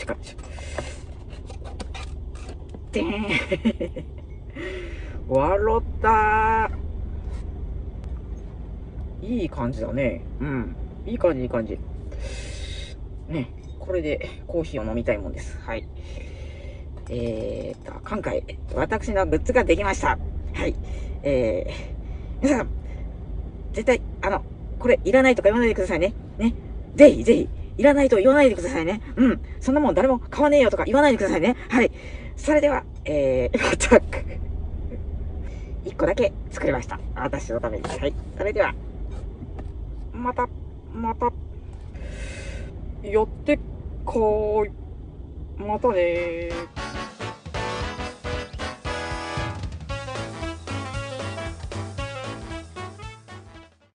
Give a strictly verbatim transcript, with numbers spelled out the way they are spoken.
か。でーん。笑ったー。いい感じだね。うん。いい感じ、いい感じ。ね。これでコーヒーを飲みたいもんです。はい。えーっと、今回、私のグッズができました。はい。えー、皆さん、絶対、あの、これいらないとか言わないでくださいね。ね。ぜひぜひ、いらないと言わないでくださいね。うん。そんなもん誰も買わねえよとか言わないでくださいね。はい。それでは、えー、また、いっこだけ作りました。私のために。はい。それでは、また、また、やってこーい。またねー。